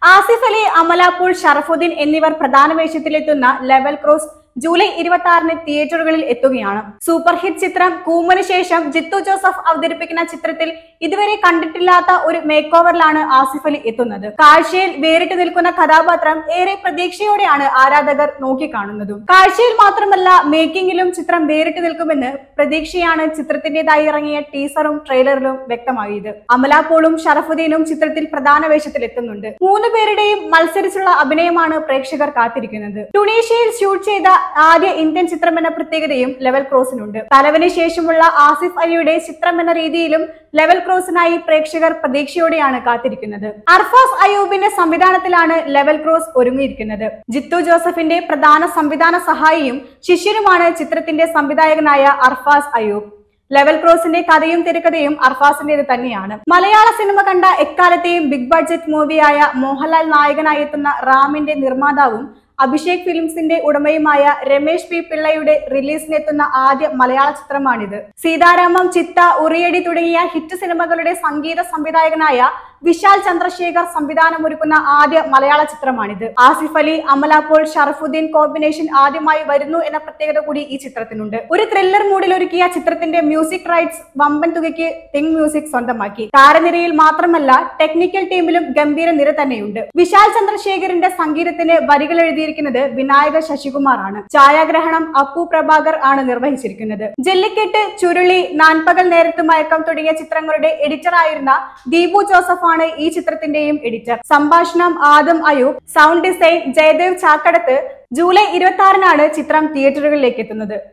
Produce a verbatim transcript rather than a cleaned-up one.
ആസിഫ് അലി, അമല പോൾ, ഷറഫുദ്ദീൻ എന്നിവർ പ്രധാന വേഷത്തിലെത്തുന്ന level cross July ഇരുപത്തി ആറിന് തിയേറ്ററുകളിൽ എത്തുകയാണ്. സൂപ്പർ ഹിറ്റ് ചിത്രം കൂമന് ശേഷം ജിത്തു ജോസഫ് അവതരിപ്പിക്കുന്ന ചിത്രത്തിൽ ഇതുവരെ കണ്ടിട്ടില്ലാത്ത ഒരു മേക്ക് ഓവറിലാണ് ആസിഫ് അലി എത്തുന്നത്. കാഴ്ചയിൽ വേറിട്ട് നിൽക്കുന്ന കഥാപാത്രം ഏറെ പ്രതീക്ഷയോടെയാണ് ആരാധകർ നോക്കിക്കാണുന്നതും. കാഴ്ചയിൽ മാത്രമല്ല മേക്കിങ്ങിലും ചിത്രം വേറിട്ട് നിൽക്കുമെന്ന് പ്രതീക്ഷയാണ് ചിത്രത്തിന്റേതായി ഇറങ്ങിയ ടീസറും ട്രെയിലറിലും വ്യക്തമായത്. അമല പോളും ഷറഫുദ്ദീനും ചിത്രത്തിൽ പ്രധാന വേഷത്തിൽ എത്തുന്നുണ്ട്. മൂന്ന് പേരുടെയും മത്സരിച്ചുള്ള അഭിനയമാണ് പ്രേക്ഷകർ കാത്തിരിക്കുന്നത്. ടുണീഷ്യയിൽ ഷൂട്ട് ചെയ്ത ആദ്യ ഇന്ത്യൻ ചിത്രം എന്ന പ്രത്യേകതയും ലെവൽ ക്രോസിനുണ്ട്. തലവന് ശേഷമുള്ള ആസിഫ് അലിയുടെ ചിത്രം എന്ന രീതിയിലും ലെവൽ ക്രോസിനായി പ്രേക്ഷകർ പ്രതീക്ഷയോടെയാണ് കാത്തിരിക്കുന്നത്. അർഫാസ് അയൂബിന്റെ സംവിധാനത്തിലാണ് ലെവൽ ക്രോസ് ഒരുങ്ങിയിരിക്കുന്നത്. ജിത്തു ജോസഫിന്റെ പ്രധാന സംവിധാന സഹായിയും ശിഷ്യനുമാണ് ചിത്രത്തിന്റെ സംവിധായകനായ അർഫാസ് അയൂബ്. ലെവൽ ക്രോസിന്റെ കഥയും തിരക്കഥയും അർഫാസിന്റേത് തന്നെയാണ്. മലയാള സിനിമ കണ്ട എക്കാലത്തെയും ബിഗ് ബഡ്ജറ്റ് മൂവിയായ മോഹൻലാൽ നായകനായി എത്തുന്ന റാമിന്റെ നിർമ്മാതാവും അഭിഷേക് ഫിലിംസിന്റെ ഉടമയുമായ രമേശ് പി പിള്ളയുടെ റിലീസിനെത്തുന്ന ആദ്യ മലയാള ചിത്രമാണിത്. സീതാരാമം, ചിത്ത, ഉറിയടി തുടങ്ങിയ ഹിറ്റ് സിനിമകളുടെ സംഗീത സംവിധായകനായ വിശാൽ ചന്ദ്രശേഖർ സംവിധാനമൊരുക്കുന്ന ആദ്യ മലയാള ചിത്രമാണിത്. ആസിഫ് അലി, അമല പോൾ, ഷറഫുദ്ദീൻ കോമ്പിനേഷൻ ആദ്യമായി വരുന്നു എന്ന പ്രത്യേകത കൂടി ഈ ചിത്രത്തിനുണ്ട്. ഒരു ത്രില്ലർ മൂഡിൽ ഒരുക്കിയ ചിത്രത്തിന്റെ മ്യൂസിക് റൈറ്റ്സ് വമ്പൻ തുകയ്ക്ക് തിങ് മ്യൂസിക് സ്വന്തമാക്കി. താരനിരയിൽ മാത്രമല്ല ടെക്നിക്കൽ ടീമിലും ഗംഭീര നിര തന്നെയുണ്ട്. വിശാൽ ചന്ദ്രശേഖറിന്റെ സംഗീതത്തിന് വരികൾ എഴുതിയിരിക്കുന്നത് വിനായക ശശികുമാർ ആണ്. ഛായാഗ്രഹണം അപ്പു പ്രഭാകർ ആണ് നിർവഹിച്ചിരിക്കുന്നത്. ജല്ലിക്കെട്ട്, ചുരുളി, നാൻപകൽ നേരത്ത് മയക്കം തുടങ്ങിയ ചിത്രങ്ങളുടെ എഡിറ്റർ ആയിരുന്ന ദീപു ജോസഫ് ആണ് ഈ ചിത്രത്തിന്റെയും എഡിറ്റർ. സംഭാഷണം Adam Ayub, sound design Jayadev Chakkadath. July ഇരുപത്തി ആറിനാണ് ചിത്രം തിയേറ്ററുകളിലേക്ക് എത്തുന്നത്.